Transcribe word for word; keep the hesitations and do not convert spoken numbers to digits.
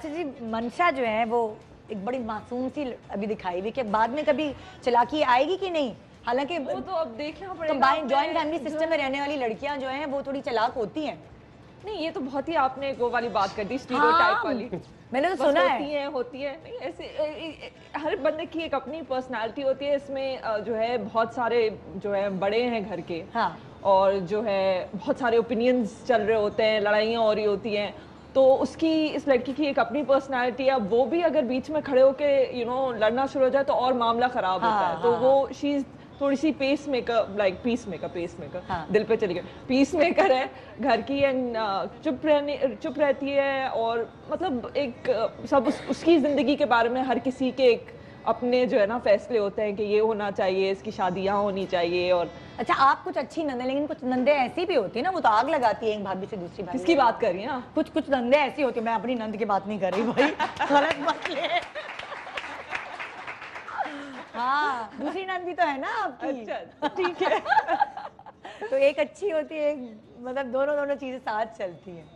अच्छा जी, मंशा जो है वो एक बड़ी मासूम सी अभी दिखाई हुई कि बाद में कभी चालाकी आएगी कि नहीं? हालांकि वो तो अब देखना पड़ेगा। कंबाइंड जॉइंट फैमिली सिस्टम में रहने वाली लड़कियां जो हैं वो थोड़ी चालाक होती हैं। नहीं, ये तो बहुत ही आपने वो वाली बात कर दी, स्टीरियोटाइप हाँ, वाली। मैंने तो बस सुना होती है। है होती है नहीं ऐसे ए, ए, ए, हर बंदे की एक अपनी पर्सनालिटी होती है। इसमें अ, जो है बहुत सारे जो है बड़े हैं घर के। हाँ। और जो है बहुत सारे ओपिनियंस चल रहे होते हैं, लड़ाइयाँ हो रही होती हैं, तो उसकी इस लड़की की एक अपनी पर्सनालिटी है। वो भी अगर बीच में खड़े होके यू नो लड़ना शुरू हो जाए तो और मामला खराब हाँ, होता है। तो हाँ, वो शी थोड़ी सी pacemaker, like peacemaker, pacemaker हाँ। दिल पे चली गई, पीस मेकर है घर की। एंड चुप रहने चुप रहती है। और मतलब एक uh, सब उस, उसकी जिंदगी के बारे में हर किसी के एक अपने जो है ना फैसले होते हैं कि ये होना चाहिए, इसकी शादी यहाँ होनी चाहिए। और अच्छा, आप कुछ अच्छी नंदे, लेकिन कुछ नंदे ऐसी भी होती है ना, वो तो आग लगाती है एक भाभी से दूसरी भाभी। किसकी बात कर रही हैं आप? कुछ कुछ नंदे ऐसी होती है, मैं अपनी नंद की बात नहीं कर रही भाई, गलत मत ले। हाँ, दूसरी नंद भी तो है ना आपकी। अच्छा ठीक है। तो एक अच्छी होती है, एक मतलब दोनों दोनों चीजें साथ चलती हैं।